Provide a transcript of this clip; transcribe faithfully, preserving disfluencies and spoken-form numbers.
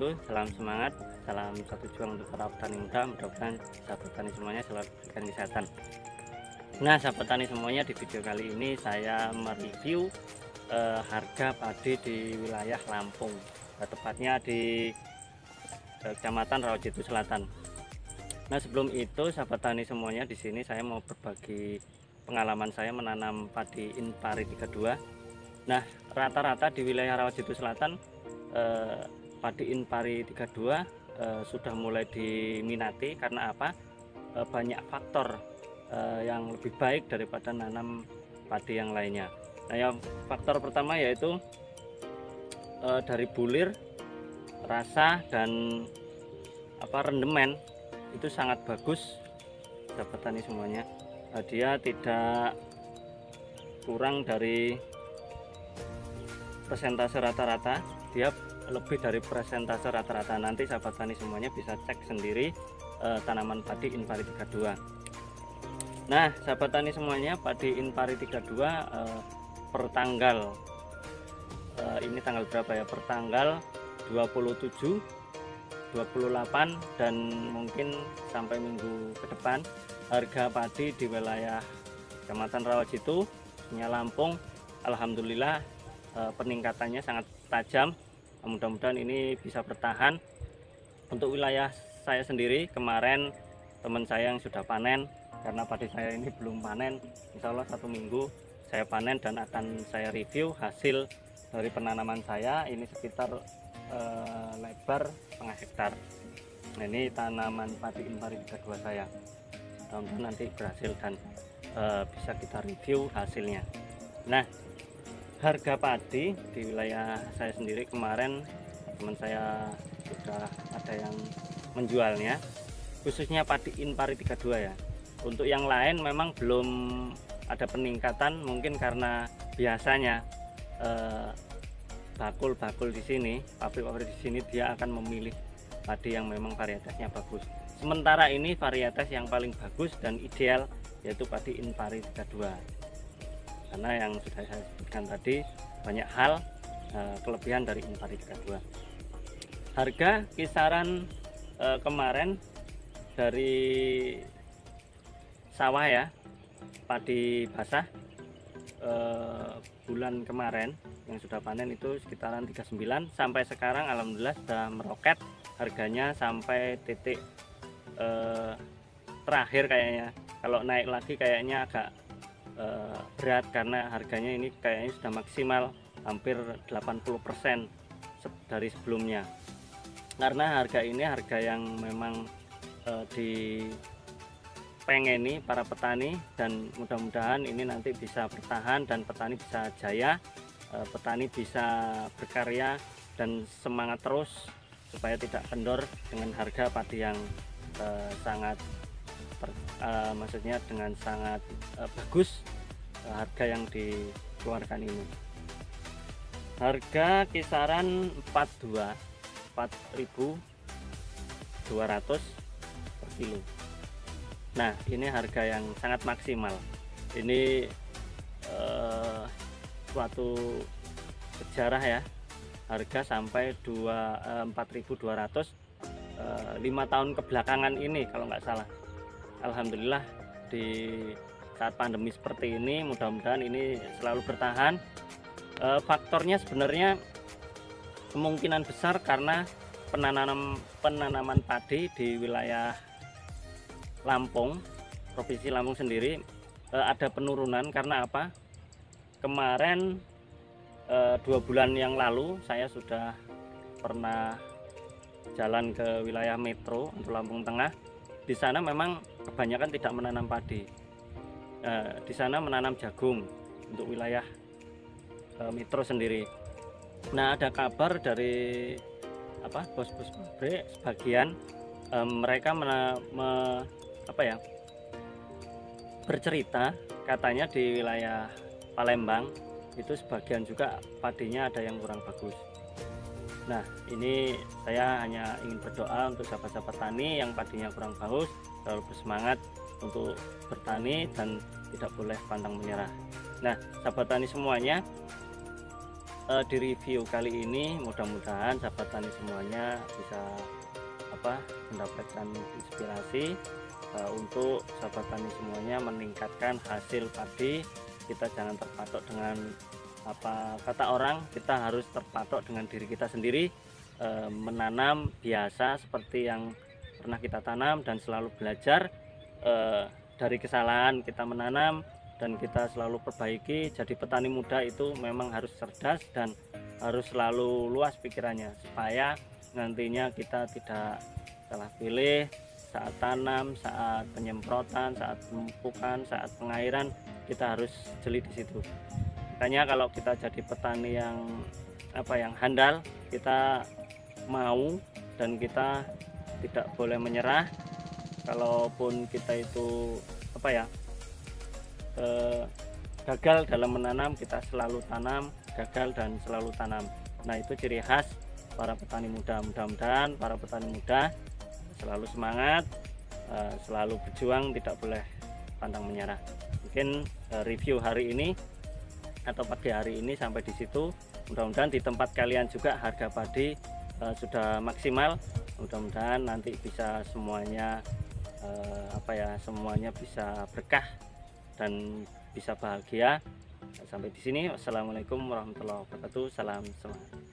wabarakatuh. Salam semangat, salam satu juang untuk para petani muda. Mudah-mudahan sahabat tani semuanya selalu diberikan kesehatan. Nah, sahabat tani semuanya, di video kali ini saya mereview eh, harga padi di wilayah Lampung, eh, tepatnya di eh, Kecamatan Rawajitu Selatan. Nah, sebelum itu sahabat tani semuanya, di sini saya mau berbagi pengalaman saya menanam padi Inpari tiga puluh dua. Nah, rata-rata di wilayah Rawajitu Selatan eh, padi Inpari tiga puluh dua eh, sudah mulai diminati karena apa? Eh, banyak faktor eh, yang lebih baik daripada nanam padi yang lainnya. Nah, yang faktor pertama yaitu eh, dari bulir, rasa, dan apa rendemen itu sangat bagus, sahabat tani semuanya. Eh, dia tidak kurang dari persentase rata-rata, dia lebih dari persentase rata-rata. Nanti sahabat tani semuanya bisa cek sendiri eh, tanaman padi Inpari tiga puluh dua. Nah, sahabat tani semuanya, padi Inpari tiga puluh dua eh, per tanggal eh, ini tanggal berapa ya? Per tanggal dua puluh tujuh, dua puluh delapan, dan mungkin sampai minggu ke depan, harga padi di wilayah Kecamatan Rawajitu, Lampung, alhamdulillah eh, peningkatannya sangat tajam. Mudah-mudahan ini bisa bertahan. Untuk wilayah saya sendiri, kemarin teman saya yang sudah panen, karena padi saya ini belum panen, insya Allah satu minggu saya panen dan akan saya review hasil dari penanaman saya. Ini sekitar eh, lebar setengah hektar. Nah, ini tanaman padi Inpari tiga puluh dua saya. Mudah-mudahan nanti berhasil dan eh, bisa kita review hasilnya. Nah, harga padi di wilayah saya sendiri kemarin teman saya sudah ada yang menjualnya, khususnya padi Inpari tiga puluh dua ya. Untuk yang lain memang belum ada peningkatan, mungkin karena biasanya bakul-bakul eh, di sini, pabrik-pabrik di sini dia akan memilih padi yang memang varietasnya bagus. Sementara ini varietas yang paling bagus dan ideal yaitu padi Inpari tiga puluh dua. Karena yang sudah saya sebutkan tadi, banyak hal eh, kelebihan dari Inpari tiga puluh dua. Harga kisaran eh, kemarin dari sawah ya, padi basah eh, bulan kemarin yang sudah panen itu sekitaran tiga puluh sembilan, sampai sekarang alhamdulillah sudah meroket harganya sampai titik eh, terakhir kayaknya. Kalau naik lagi kayaknya agak eh, berat karena harganya ini kayaknya sudah maksimal hampir delapan puluh persen dari sebelumnya. Karena harga ini harga yang memang eh, dipengeni para petani, dan mudah-mudahan ini nanti bisa bertahan dan petani bisa jaya, eh, petani bisa berkarya dan semangat terus supaya tidak kendor dengan harga padi yang eh, sangat per, eh, maksudnya dengan sangat eh, bagus eh, harga yang dikeluarkan ini. Harga kisaran empat puluh dua, empat ribu dua ratus per kilo. Nah, ini harga yang sangat maksimal. Ini eh, suatu sejarah ya, harga sampai empat ribu dua ratus eh, lima tahun kebelakangan ini kalau nggak salah. Alhamdulillah di saat pandemi seperti ini, mudah-mudahan ini selalu bertahan. Eh, faktornya sebenarnya kemungkinan besar karena penanam penanaman padi di wilayah Lampung, Provinsi Lampung sendiri eh, ada penurunan. Karena apa? Kemarin eh, dua bulan yang lalu saya sudah pernah jalan ke wilayah Metro untuk Lampung Tengah. Di sana memang kebanyakan tidak menanam padi. Eh, di sana menanam jagung untuk wilayah eh, Metro sendiri. Nah, ada kabar dari apa bos-bos pabrik sebagian eh, mereka mena, me, apa ya bercerita katanya di wilayah Palembang itu sebagian juga padinya ada yang kurang bagus. Nah, ini saya hanya ingin berdoa untuk sahabat-sahabat tani yang padinya kurang bagus selalu bersemangat untuk bertani dan tidak boleh pantang menyerah. Nah, sahabat tani semuanya, uh, di review kali ini mudah-mudahan sahabat tani semuanya bisa apa mendapatkan inspirasi uh, untuk sahabat tani semuanya meningkatkan hasil padi. Kita jangan terpatok dengan apa kata orang, kita harus terpatok dengan diri kita sendiri, uh, menanam biasa seperti yang pernah kita tanam dan selalu belajar uh, dari kesalahan kita menanam dan kita selalu perbaiki. Jadi petani muda itu memang harus cerdas dan harus selalu luas pikirannya supaya nantinya kita tidak salah pilih saat tanam, saat penyemprotan, saat pemupukan, saat pengairan. Kita harus jeli di situ. Makanya kalau kita jadi petani yang apa yang handal, kita mau dan kita tidak boleh menyerah. Kalaupun kita itu apa ya eh, gagal dalam menanam, kita selalu tanam, gagal dan selalu tanam. Nah, itu ciri khas para petani muda. Mudah-mudahan para petani muda selalu semangat, eh, selalu berjuang, tidak boleh pantang menyerah. Mungkin eh, review hari ini atau pagi hari ini sampai di situ. Mudah-mudahan di tempat kalian juga harga padi uh, sudah maksimal. Mudah-mudahan nanti bisa semuanya uh, apa ya semuanya bisa berkah dan bisa bahagia. Sampai di sini, wassalamualaikum warahmatullahi wabarakatuh. Salam semangat.